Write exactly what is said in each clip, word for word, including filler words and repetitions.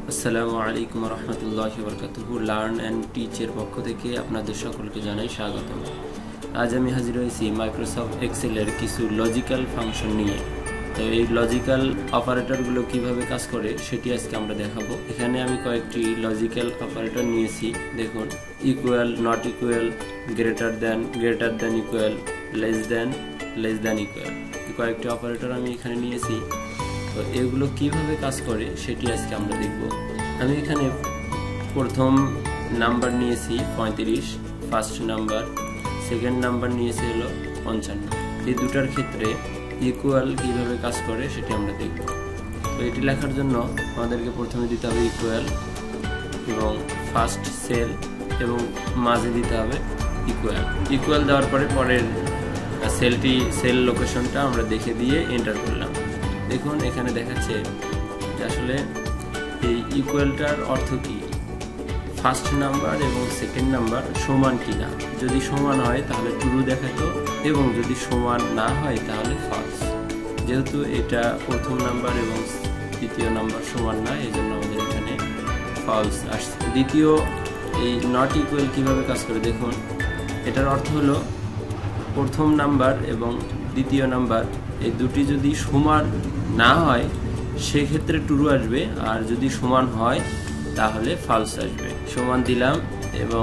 আসসালামু আলাইকুম রহমতুল্লাহি বারাকাতুহু। লার্ন অ্যান্ড টিচের পক্ষ থেকে আপনাদের সকলকে জানাই স্বাগতম। আজ আমি হাজির হয়েছি মাইক্রোসফট এক্সেলের কিছু লজিক্যাল ফাংশন নিয়ে। তো এই লজিক্যাল অপারেটরগুলো কিভাবে কাজ করে সেটি আজকে আমরা দেখাবো। এখানে আমি কয়েকটি লজিক্যাল অপারেটর নিয়েছি। দেখুন, equal, not equal, greater than, greater than equal, less than, less than equal, কয়েকটি অপারেটর আমি এখানে নিয়েছি। তো এগুলো কিভাবে কাজ করে সেটি আজকে আমরা দেখব। আমি এখানে প্রথম নাম্বার নিয়েছি পঁয়ত্রিশ, ফার্স্ট নাম্বার, সেকেন্ড নাম্বার নিয়েছি হলো পঞ্চান্ন। এই দুটার ক্ষেত্রে ইকুয়াল কিভাবে কাজ করে সেটি আমরা দেখব। তো এটি লেখার জন্য আমাদেরকে প্রথমে দিতে হবে ইকুয়াল এবং ফার্স্ট সেল এবং মাঝে দিতে হবে ইকুয়াল। ইকুয়াল দেওয়ার পরে পরের সেলটি সেল লোকেশনটা আমরা দেখে দিয়ে এন্টার করলাম। দেখুন এখানে দেখাচ্ছে যে আসলে এই ইকুয়ালটার অর্থ কি, ফার্স্ট নাম্বার এবং সেকেন্ড নাম্বার সমান কিনা। যদি সমান হয় তাহলে ট্রু দেখাতো এবং যদি সমান না হয় তাহলে ফলস। যেহেতু এটা প্রথম নাম্বার এবং দ্বিতীয় নাম্বার সমান না, এই জন্য আমাদের এখানে ফলস আসছে। দ্বিতীয় এই নট ইকুয়াল কিভাবে কাজ করে দেখুন, এটার অর্থ হলো প্রথম নাম্বার এবং দ্বিতীয় নাম্বার এই দুটি যদি সমান না হয় সেক্ষেত্রে ট্রু আসবে, আর যদি সমান হয় তাহলে ফলস আসবে। সমান দিলাম এবং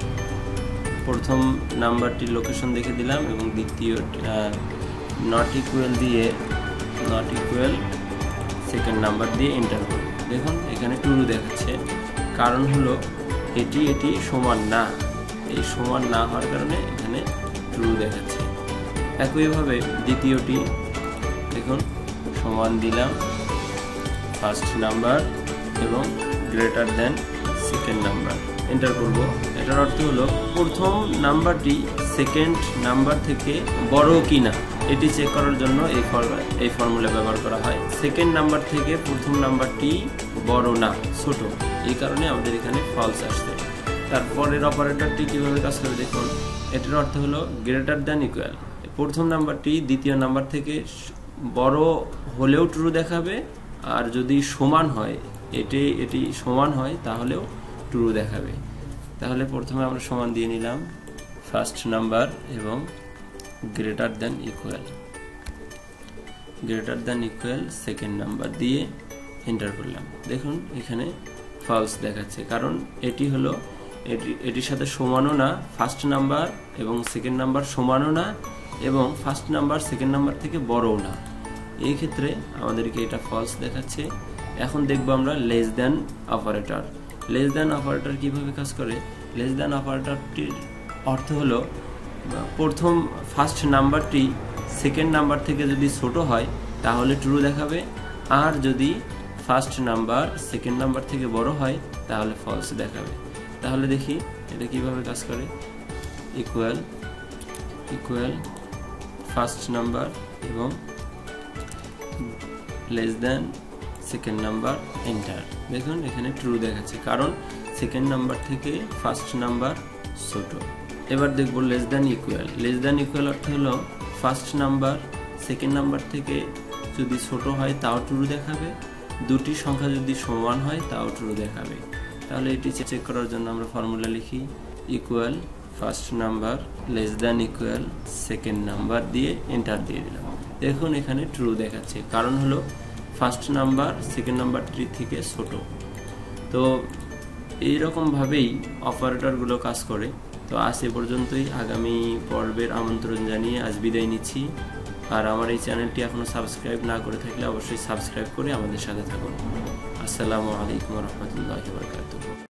প্রথম নাম্বারটির লোকেশন দেখে দিলাম এবং দ্বিতীয় নট ইকুয়াল দিয়ে নট ইকুয়াল সেকেন্ড নাম্বার দিয়ে এন্টার করব। দেখুন এখানে ট্রু দেখাচ্ছে, কারণ হলো এটি এটি সমান না। এই সমান না হওয়ার কারণে এখানে ট্রু দেখাচ্ছে। একইভাবে দ্বিতীয়টি দেখুন, সমান দিলাম ফার্স্ট নাম্বার এবং greater than second number, enter করব। এটার অর্থ হলো প্রথম নাম্বারটি সেকেন্ড নাম্বার থেকে বড় কিনা এটি চেক করার জন্য এই এই ফর্মুলা ব্যবহার করা হয়। সেকেন্ড নাম্বার থেকে প্রথম নাম্বারটি বড় না, ছোট, এই কারণে আমাদের এখানে ফলস আসছে। তারপরের অপারেটরটি কিভাবে কাজ করে দেখুন, এটার অর্থ হলো গ্রেটার দ্যান ইকুয়াল। প্রথম নাম্বারটি দ্বিতীয় নাম্বার থেকে বড় হলেও ট্রু দেখাবে, আর যদি সমান হয়, এটি এটি সমান হয় তাহলেও ট্রু দেখাবে। তাহলে প্রথমে আমরা সমান দিয়ে নিলাম ফার্স্ট নাম্বার এবং greater than equal, greater than equal second number দিয়ে এন্টার করলাম। দেখুন এখানে ফলস দেখাচ্ছে, কারণ এটি হলো এটি এটির সাথে সমানও না, ফার্স্ট নাম্বার এবং সেকেন্ড নাম্বার সমানও না, এবং ফার্স্ট নাম্বার সেকেন্ড নাম্বার থেকে বড়ও না। এই ক্ষেত্রে আমাদেরকে এটা ফলস দেখাচ্ছে। এখন দেখব আমরা less than operator. Less than operator কিভাবে কাজ করে, লেস দ্যান অপারেটরটির অর্থ হলো প্রথম ফার্স্ট নাম্বারটি সেকেন্ড নাম্বার থেকে যদি ছোট হয় তাহলে ট্রু দেখাবে, আর যদি ফার্স্ট নাম্বার সেকেন্ড নাম্বার থেকে বড় হয় তাহলে ফলস দেখাবে। তাহলে দেখি এটা কিভাবে কাজ করে। ইকুয়াল ইকুয়াল ফার্স্ট নাম্বার এবং less than second number, enter. দেখুন এখানে ট্রু দেখাচ্ছে, কারণ সেকেন্ড নাম্বার থেকে ফার্স্ট নাম্বার ছোট। এবার দেখব less than equal. Less than equal অর্থ হলো ফার্স্ট নাম্বার সেকেন্ড নাম্বার থেকে যদি ছোট হয় তাও ট্রু দেখাবে, দুটি সংখ্যা যদি সমান হয় তাও ট্রু দেখাবে। তাহলে এটি চেক করার জন্য আমরা ফর্মুলা লিখি, equal first number less than equal second number দিয়ে এন্টার দিয়ে দিলাম। দেখুন এখানে ট্রু দেখাচ্ছে, কারণ হলো ফার্স্ট নাম্বার সেকেন্ড নাম্বারটি থেকে ছোট। তো এইরকমভাবেই অপারেটরগুলো কাজ করে। তো আজ এ পর্যন্তই। আগামী পর্বের আমন্ত্রণ জানিয়ে আজ বিদায় নিচ্ছি। আর আমার এই চ্যানেলটি এখনও সাবস্ক্রাইব না করে থাকলে অবশ্যই সাবস্ক্রাইব করে আমাদের সাথে থাকুন। আসসালামু আলাইকুম রহমতুল্লাহি ওয়া বারাকাতুহু।